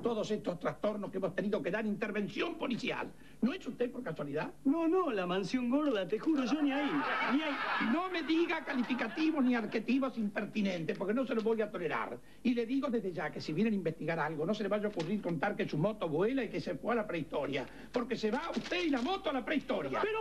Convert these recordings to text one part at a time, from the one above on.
todos estos trastornos que hemos tenido que dar intervención policial. ¿No es usted por casualidad? No, no, la mansión gorda, te juro, yo ni ahí. No me diga calificativos ni adjetivos impertinentes, porque no se los voy a tolerar. Y le digo desde ya que si vienen a investigar algo, no se le vaya a ocurrir contar que su moto vuela y que se fue a la prehistoria. Porque se va usted y la moto a la prehistoria. Pero,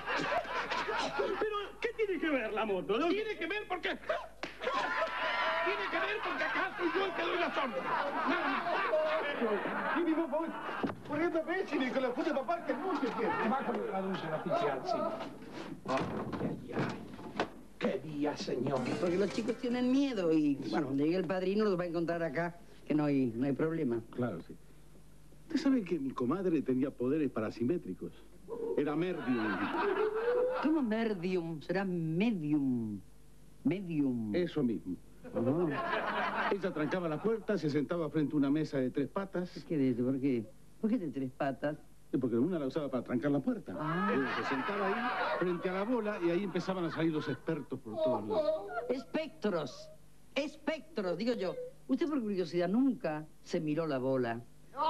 ¿qué tiene que ver la moto? ¿No? Tiene que ver porque... Tiene que ver porque acá soy yo el que doy las órdenes. Nada más. Dimmi, ma poi vorrebbe becini che la poteva parte molto tiempo. Va con el traducen oficial, sí. Ay, ay. ¡Qué día, señor! Porque los chicos tienen miedo y, bueno, cuando llegue el padrino los va a encontrar acá, que no hay problema. Claro, sí. Usted sabe que mi comadre tenía poderes parasimétricos. Era medium. ¿Cómo medium? Será medium. Medium. Eso mismo. Ella trancaba la puerta, se sentaba frente a una mesa de 3 patas. ¿Qué de eso? ¿Por qué? ¿Por qué de 3 patas? Porque una la usaba para trancar la puerta. Ella se sentaba ahí, frente a la bola, y ahí empezaban a salir los expertos por todos lados. Espectros. Espectros, digo yo. Usted por curiosidad nunca se miró la bola.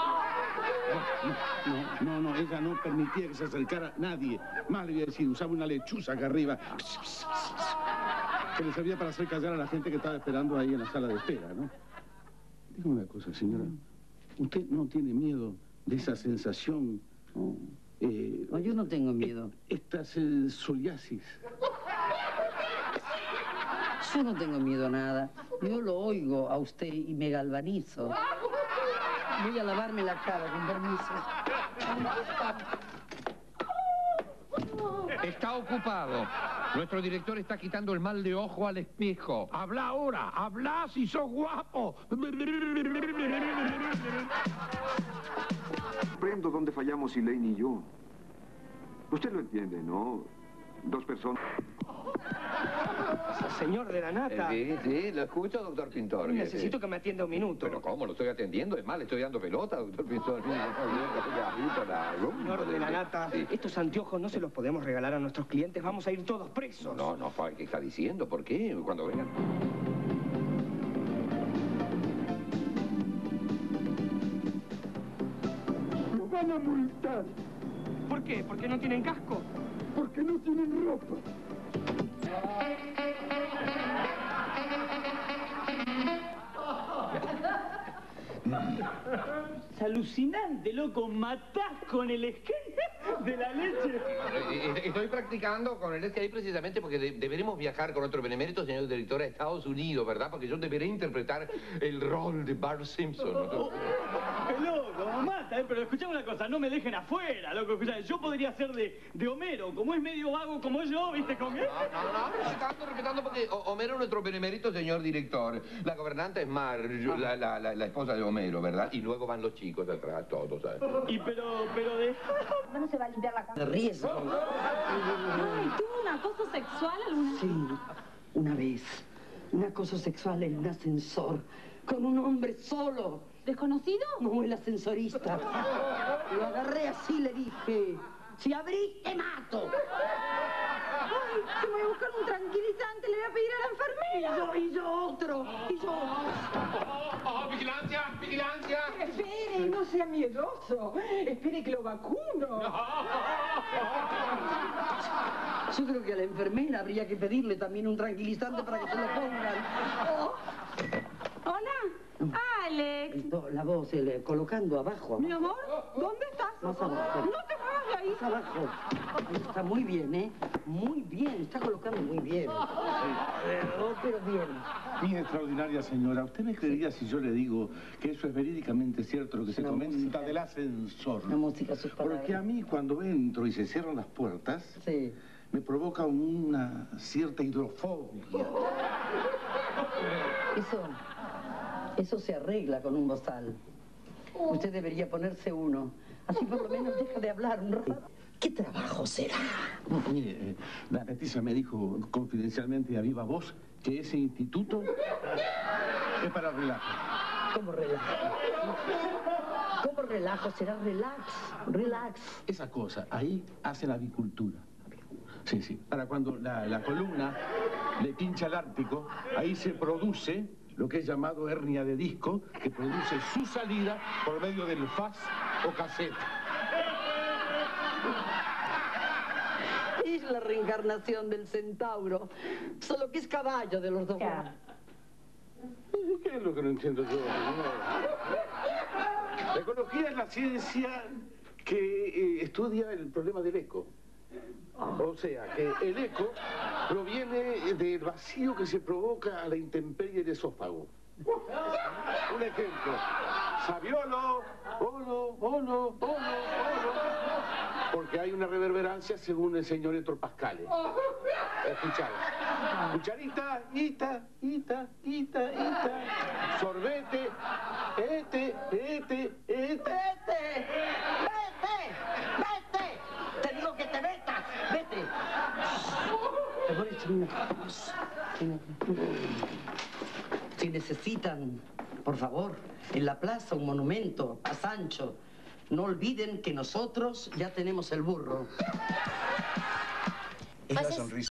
No, ella no permitía que se acercara nadie. Más le voy a decir, usaba una lechuza acá arriba, que le servía para hacer callar a la gente que estaba esperando ahí en la sala de espera, ¿no? Dígame una cosa, señora. ¿Usted no tiene miedo de esa sensación? No, yo no tengo miedo. Esta psoriasis. Yo no tengo miedo a nada. Yo lo oigo a usted y me galvanizo. Voy a lavarme la cara, con permiso. Está ocupado. Nuestro director está quitando el mal de ojo al espejo. Habla ahora, habla si sos guapo. Comprendo dónde fallamos Elaine y yo. Usted lo entiende, ¿no? 2 personas... Señor de la nata. Sí, lo escucho, doctor Pintor. Necesito que me atienda un minuto. ¿Pero cómo? ¿Lo estoy atendiendo? Es más, le estoy dando pelota, doctor Pintor. Señor de la nata, Sí. estos anteojos no se los podemos regalar a nuestros clientes. Vamos a ir todos presos. No, ¿qué está diciendo? ¿Por qué? Cuando vengan... ¡Lo van a multar! ¿Por qué? ¿Porque no tienen casco? Porque no tienen ropa. Es alucinante, loco. Matás con el esquema de la leche. Estoy practicando con el ahí precisamente porque deberemos viajar con otro benemérito, señor director, a Estados Unidos, ¿verdad? Porque yo deberé interpretar el rol de Bart Simpson. ¡Qué loco! Mata, pero escuchame una cosa, no me dejen afuera, loco. Escuchame, yo podría ser de Homero, como es medio vago como yo, ¿viste con qué? No, respetando porque Homero es nuestro benemérito, señor director. La gobernante es Marge, la esposa de Homero, ¿verdad? Y luego van los chicos atrás, todos, ¿sabes? Y pero de... ¿Cuándo se va a limpiar la cara? ¿Te ríes? Ay, ¿tuvo un acoso sexual alguna? Sí, una vez. Un acoso sexual en un ascensor. Con un hombre solo. ¿Desconocido? No, el ascensorista. Lo agarré así, le dije, si abrís, te mato. Ay, que me voy a buscar un tranquilizante, le voy a pedir a la enfermera. Y yo otro. ¡Vigilancia! Espere, no sea miedoso. Espere que lo vacuno. Yo creo que a la enfermera habría que pedirle también un tranquilizante para que se lo pongan. Oh. Hola, Alex. La voz, colocando abajo. Mi amor, ¿dónde estás? Más abajo. No te muevas de ahí. Más abajo. Ahí está muy bien, ¿eh? Muy bien, está colocando muy bien. Pero bien. Mi extraordinaria señora, ¿usted me creería si yo le digo que eso es verídicamente cierto lo que se comenta del ascensor? La música, sus palabras. Porque a mí cuando entro y se cierran las puertas, Sí. me provoca una cierta hidrofobia. Eso se arregla con un bozal. Usted debería ponerse uno. Así por lo menos deja de hablar un rato. ¿Qué trabajo será? Mire, la Leticia me dijo confidencialmente y a viva voz que ese instituto es para relajo. ¿Cómo relajo? ¿Cómo relajo? Será relax. Relax. Esa cosa, ahí hacen avicultura. Sí. Para cuando la columna le pincha el Ártico, ahí se produce lo que es llamado hernia de disco, que produce su salida por medio del faz o cassette. Es la reencarnación del centauro, solo que es caballo de los dos. Claro. ¿Qué es lo que no entiendo yo? La ecología es la ciencia que estudia el problema del eco. O sea, que el eco proviene del vacío que se provoca a la intemperie del esófago. Un ejemplo. Sabiolo, olo, olo, olo, olo. Porque hay una reverberancia según el señor Héctor Pascal. Escuchad. Cucharita, ita, ita, ita, ita. Sorbete, ete, ete, ete. ¡Vete! ¡Vete! ¡Vete! Te digo que te metas. ¡Vete! Te voy a decir una cosa. Si necesitan, por favor, en la plaza un monumento a Sancho, no olviden que nosotros ya tenemos el burro. Es la sonrisa